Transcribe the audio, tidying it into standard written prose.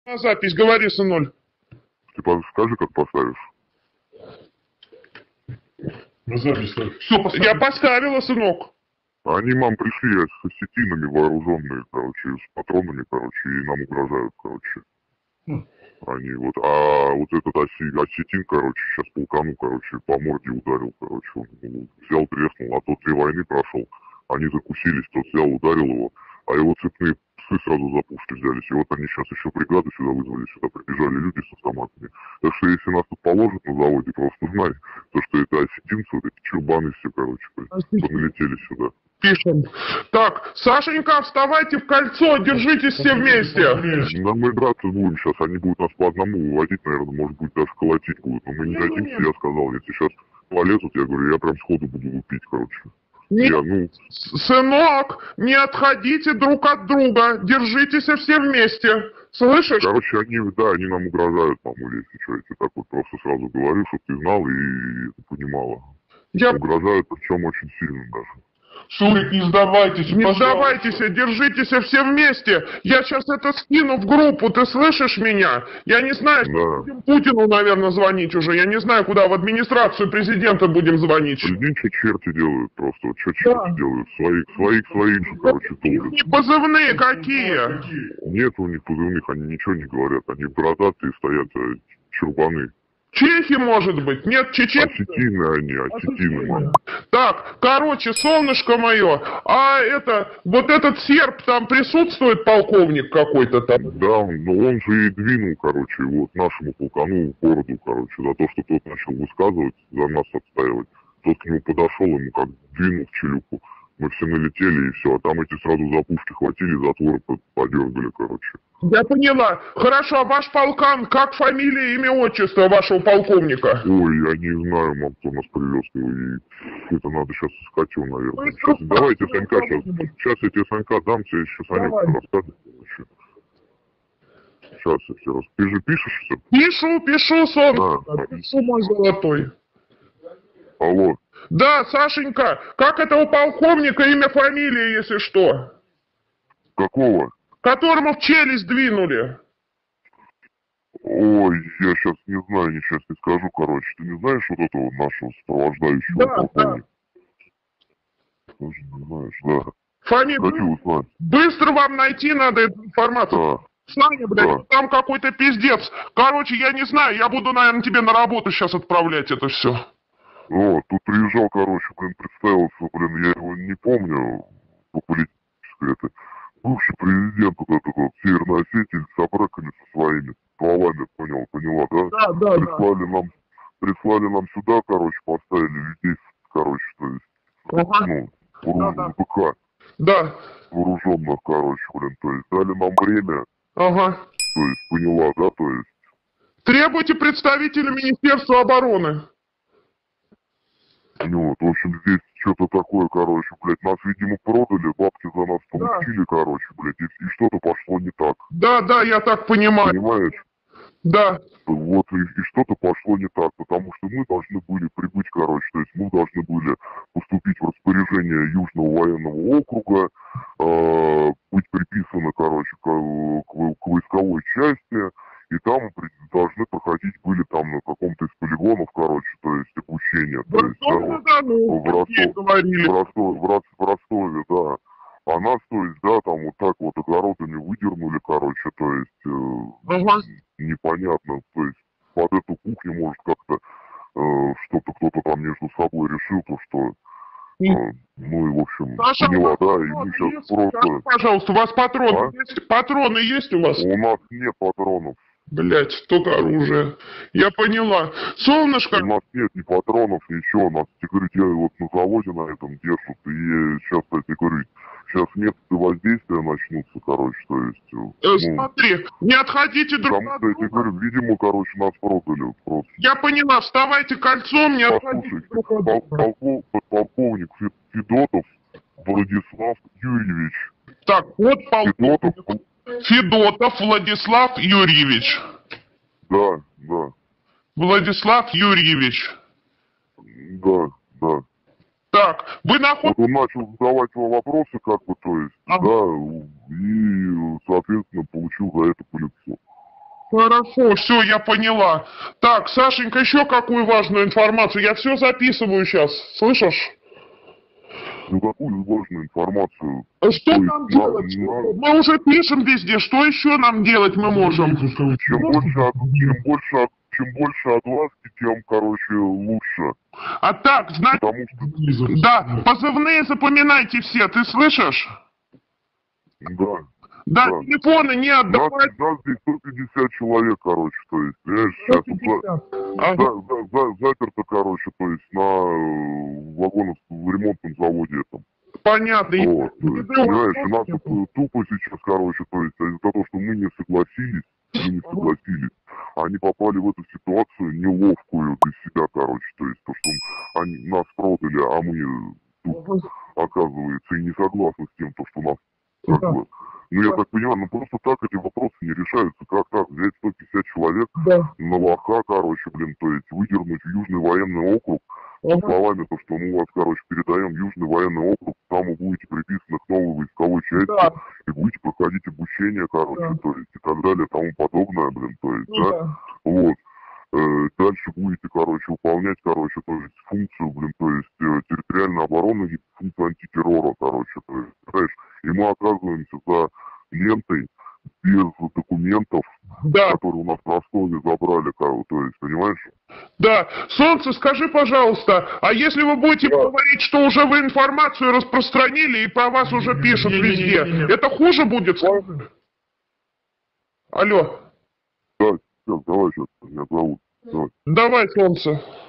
На запись говори, сынуль. Ты скажи, как поставишь. На запись. Все, я поставила, сынок. Они, мам, пришли с осетинами вооруженные, короче, с патронами, короче, и нам угрожают, короче. Они вот, а вот этот осетин, короче, сейчас полкану, короче, по морде ударил, короче, он взял, треснул, а тот 3 войны прошел, они закусились, тот взял, ударил его, а его цепные псы сразу за пушки взялись, и вот они сейчас еще бригады сюда вызвали, сюда прибежали люди с автоматами. Так что если нас тут положат на заводе, просто знай, то что это осетинцы, вот эти чурбаны все, короче, поналетели сюда. Пишем. Так, Сашенька, вставайте в кольцо, держитесь все вместе. Да мы драться будем сейчас, они будут нас по одному выводить, наверное, может быть, даже колотить будут. Но мы не дадимся, я сказал, если сейчас полезут, я говорю, я прям сходу буду лупить, короче. Сынок, не отходите друг от друга, держитесь все вместе. Слышишь? Короче, они нам угрожают, мамуля, если что, я тебе так вот просто сразу говорю, чтобы ты знал и понимала. Угрожают, причем очень сильно даже. Шурик, не сдавайтесь, не сдавайтесь, держитесь все вместе. Я сейчас это скину в группу, ты слышишь меня? Я не знаю, да. Путину, наверное, звонить уже. Я не знаю, куда, в администрацию президента будем звонить. Блин, что черти делают просто, вот что черти делают? Своих же, короче, толкают. Позывные какие? Нет у них позывных, они ничего не говорят. Они бородатые стоят, чурбаны. Чехи, может быть? Нет, чеченцы? Осетины они, осетины, мам. Так, короче, солнышко мое, вот этот серб там присутствует, полковник какой-то там? Да, но он же и двинул, короче, вот нашему полкану, городу, короче, за то, что тот начал высказывать, за нас отстаивать. Тот к нему подошел, ему как двинул в челюпу. Мы все налетели и все, а там эти сразу за пушки хватили, затворы подергали, короче. Я поняла. Хорошо, а ваш полкан, как фамилия, имя, отчество вашего полковника? Ой, я не знаю, мам, кто нас привез. И это надо сейчас искать его, наверное. Сейчас, давайте Санька сейчас я тебе Санька дам, тебе еще Санек расскажет. Сейчас я все раз. Ты же пишешь все? Пишу, сон. Пишу, мой золотой. Алло. Да, Сашенька, как этого полковника имя, фамилия, если что? Какого? Которому в челюсть двинули. Ой, я сейчас не знаю, сейчас не скажу, короче. Ты не знаешь вот этого нашего сопровождающего полковника? Тоже не знаешь, да. Фамилию? Хочу узнать. Быстро вам найти надо эту информацию. Да. Саня, блядь, там какой-то пиздец. Короче, я не знаю, я буду, наверное, тебе на работу сейчас отправлять это все. О, тут приезжал, короче, представился, я его не помню по политической это. Бывший президент вот этот вот Северной Осетии с обраками со своими словами, поняла, да? Да. Прислали нам сюда, короче, поставили людей, короче, то есть, ВПК. Да. Вооруженных, короче, то есть, дали нам время. Ага. То есть, поняла, да, то есть. Требуйте представителя Министерства обороны. Вот, в общем, здесь что-то такое, короче, блядь, нас, видимо, продали, бабки за нас получили, короче, блядь, и что-то пошло не так. Да, я так понимаю. Понимаешь? Да. Вот, и что-то пошло не так, потому что мы должны были прибыть, короче, то есть мы должны были поступить в распоряжение Южного военного округа, быть приписаны, короче, к войсковой части, и там должны проходить были там на каком-то из полигонов, короче, то есть обучение. То есть, в Ростове, да. А нас, то есть, да, там вот так вот огородами выдернули, короче, то есть, непонятно, то есть, под эту кухню, может, как-то что-то кто-то там между собой решил, то, что, ну и, в общем, Саша, поняла, да, и мы сейчас просто... Пожалуйста, у вас патроны есть? Патроны есть у вас? У нас нет патронов. Блять, только оружие. Я поняла. Солнышко... У нас нет ни патронов, ничего. Нас, тебе говорю, я вот на заводе на этом держат. И сейчас, я тебе говорю, сейчас методы воздействия начнутся, короче, то есть... Смотри, не отходите друг от друга. Потому что, я тебе говорю, видимо, короче, нас продали просто. Я поняла, вставайте кольцом, не отходите друг от друга. Подполковник Федотов Владислав Юрьевич. Так, вот полковник. Федотов Владислав Юрьевич. Да. Владислав Юрьевич. Да. Так, вы находитесь... Вот он начал задавать вопросы, как бы, то есть, да, и, соответственно, получил за это по лицу. Хорошо, все, я поняла. Так, Сашенька, еще какую важную информацию? Я все записываю сейчас, слышишь? Ну какую важную информацию? Что То есть нам делать? Мы уже пишем везде, что еще нам делать мы можем? Чем больше огласки, тем, короче, лучше. А так, значит, Потому что, да, позывные запоминайте все, ты слышишь? да. Да, Да. телефоны не отдавать. Нас здесь 150 человек, короче, то есть, понимаешь, сейчас тут Ага, заперто, короче, то есть, на вагонах в ремонтном заводе этом. понятно. Вот, то есть, понимаешь, и нас тут тупо сейчас, короче, то есть, из-за того, что мы не согласились, они попали в эту ситуацию неловкую для себя, короче, то есть, то, что они нас продали, а мы тут, оказывается, и не согласны с тем, то, что нас, как бы, ну, я так понимаю, ну, просто так эти вопросы не решаются, как так, взять 150 человек на лоха, короче, блин, то есть, выдернуть в Южный военный округ, со словами, то, что мы вас, короче, передаем в Южный военный округ, там вы будете приписаны к новой войсковой части, и будете проходить обучение, короче, то есть, и так далее, тому подобное, блин, то есть, да, вот. Дальше будете, короче, выполнять, короче, то есть, функцию, блин, то есть, территориальной обороны и функцию антитеррора, короче, то есть, знаешь, и мы оказываемся за лентой без документов, которые у нас в Ростове забрали, то есть, понимаешь? Да, Солнце, скажи, пожалуйста, а если вы будете говорить, что уже вы информацию распространили и про вас уже пишут везде, это хуже будет? Алло. Да, сейчас, давай, сейчас, меня зовут, давай. Давай, Солнце.